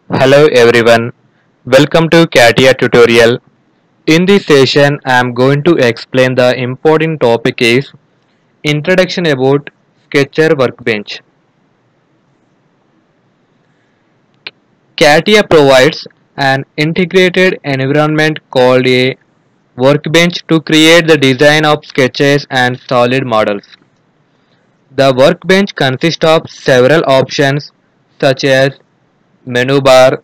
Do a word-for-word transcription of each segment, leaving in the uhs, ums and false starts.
Hello everyone, welcome to CATIA tutorial. In this session, I am going to explain the important topic is Introduction about Sketcher Workbench. CATIA provides an integrated environment called a workbench to create the design of sketches and solid models. The workbench consists of several options such as menu bar,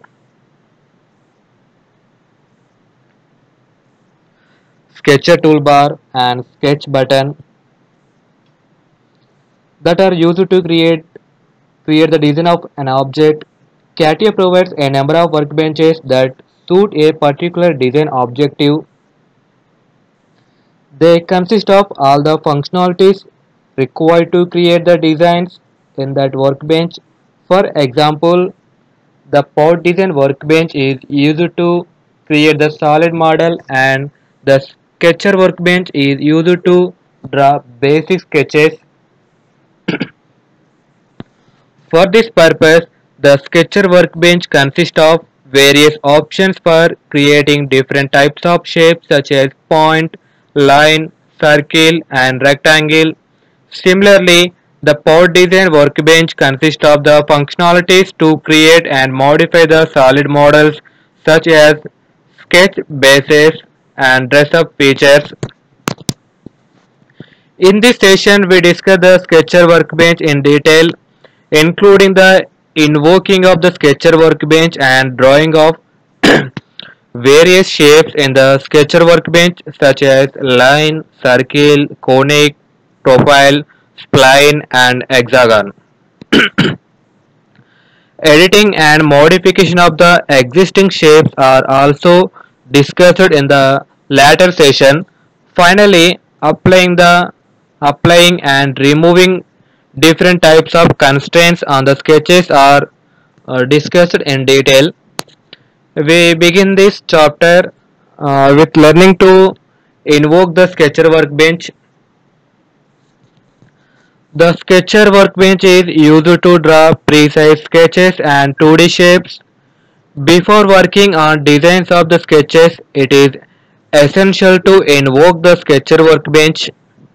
sketcher toolbar and sketch button that are used to create create the design of an object. CATIA provides a number of workbenches that suit a particular design objective. They consist of all the functionalities required to create the designs in that workbench. For example, the pod design workbench is used to create the solid model and the sketcher workbench is used to draw basic sketches. For this purpose, the Sketcher workbench consists of various options for creating different types of shapes such as point, line, circle, and rectangle. Similarly, the Pod Design workbench consists of the functionalities to create and modify the solid models such as sketch bases and dress up features. In this session, we discuss the Sketcher workbench in detail, including the invoking of the Sketcher workbench and drawing of various shapes in the Sketcher workbench such as line, circle, conic, profile, spline, and hexagon. Editing and modification of the existing shapes are also discussed in the latter session. Finally, applying the applying and removing different types of constraints on the sketches are uh, discussed in detail. We begin this chapter uh, with learning to invoke the Sketcher workbench. The Sketcher workbench is used to draw precise sketches and two D shapes. Before working on designs of the sketches, it is essential to invoke the Sketcher workbench.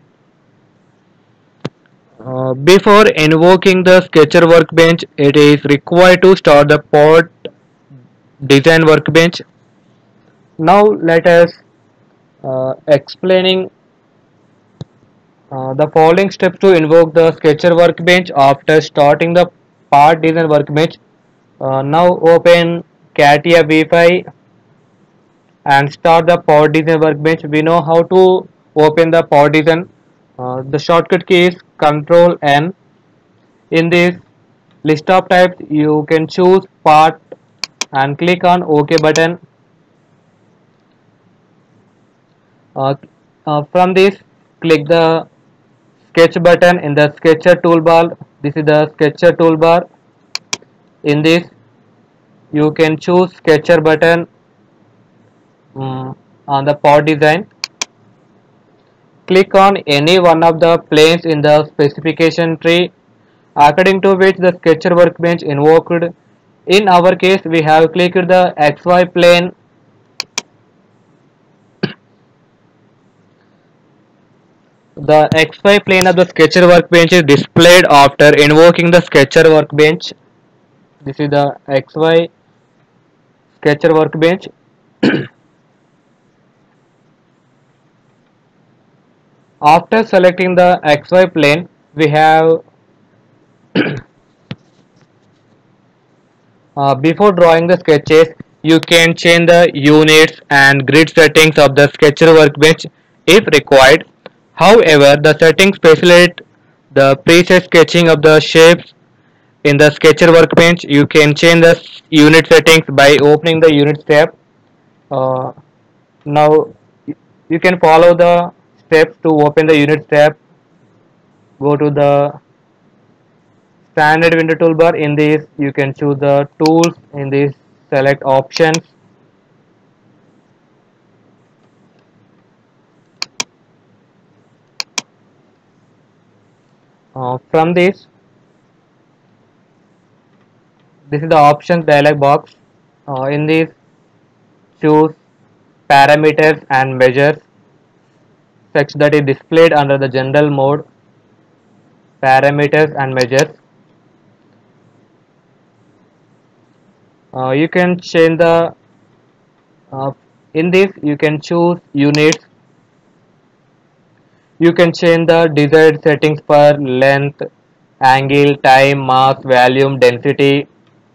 Uh, before invoking the Sketcher workbench, it is required to start the pod design workbench. Now let us uh, explaining uh, the following steps to invoke the Sketcher workbench after starting the part design workbench. Uh, now open CATIA V five and start the Power Design workbench. We know how to open the Power Design. Uh, the shortcut key is Control N. In this list of types, you can choose part and click on OK button. Uh, uh, from this, click the Sketch button in the Sketcher toolbar. This is the Sketcher toolbar. In this, you can choose Sketcher button um, on the Power Design. Click on any one of the planes in the specification tree according to which the Sketcher workbench invoked. In our case, we have clicked the X Y plane. The X Y plane of the Sketcher workbench is displayed after invoking the Sketcher workbench. This is the X Y Sketcher workbench. After selecting the X Y plane, we have Uh, before drawing the sketches, you can change the units and grid settings of the Sketcher workbench if required. However, the settings facilitate the preset sketching of the shapes in the Sketcher workbench. You can change the unit settings by opening the Units tab. Uh, now, you can follow the steps to open the Units tab. Go to the standard window toolbar. In this, you can choose the tools. In this, select options. Uh, from this, This is the options dialog box. Uh, in this, choose parameters and measures such that is displayed under the general mode. Parameters and measures. Uh, you can change the uh, in this you can choose units. You can change the desired settings for length, angle, time, mass, volume, density.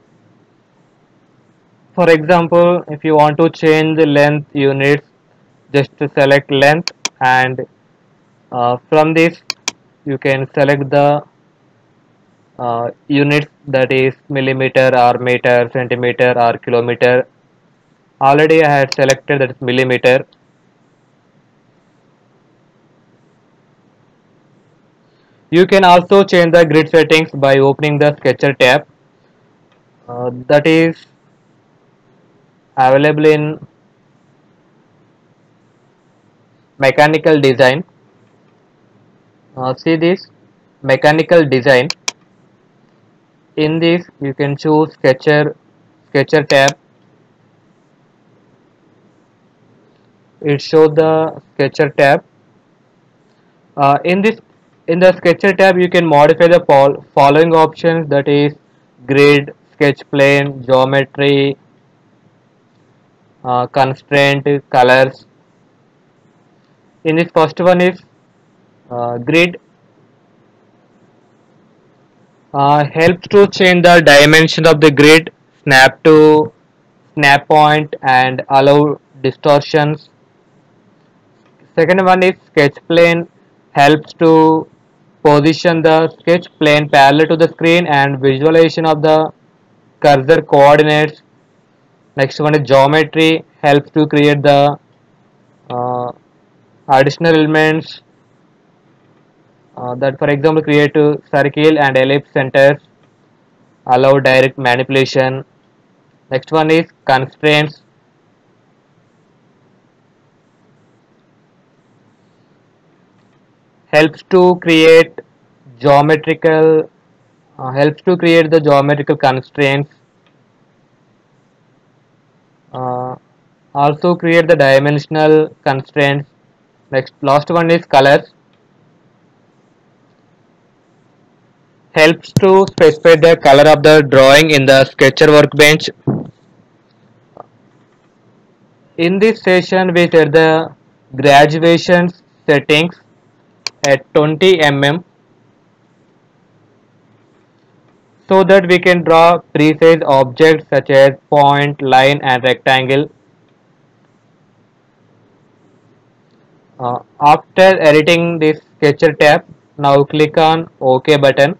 For example, if you want to change the length units, just to select length, and uh, from this you can select the uh, units, that is millimeter or meter, centimeter or kilometer. Already I had selected that is millimeter. You can also change the grid settings by opening the Sketcher tab. Uh, that is available in mechanical design. Uh, see this mechanical design. In this you can choose Sketcher Sketcher tab. It shows the Sketcher tab. Uh, in this in the Sketcher tab you can modify the following options, that is grid, sketch plane, geometry, uh, constraint, colors. In this first one is uh, grid. Uh, helps to change the dimension of the grid, snap to snap point and allow distortions. Second one is sketch plane, helps to position the sketch plane parallel to the screen and visualization of the cursor coordinates. Next one is geometry, helps to create the uh, additional elements, uh, that for example create a circle and ellipse centers, allow direct manipulation. Next one is constraints, helps to create geometrical uh, helps to create the geometrical constraints, uh, also create the dimensional constraints. Next last one is colors, helps to specify the color of the drawing in the Sketcher workbench. In this session we set the graduation settings at twenty millimeters so that we can draw precise objects such as point, line and rectangle. Uh, after editing this Sketcher tab, now click on OK button.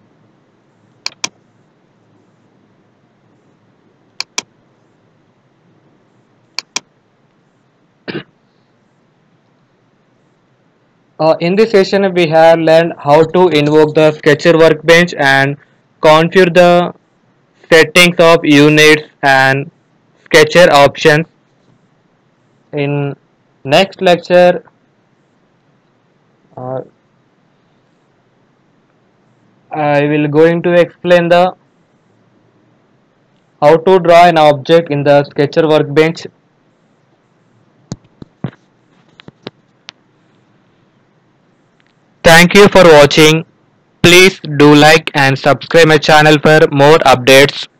Uh, in this session we have learned how to invoke the Sketcher workbench and configure the settings of units and Sketcher options. In next lecture, uh, I will going to explain the how to draw an object in the Sketcher workbench. Thank you for watching. Please do like and subscribe my channel for more updates.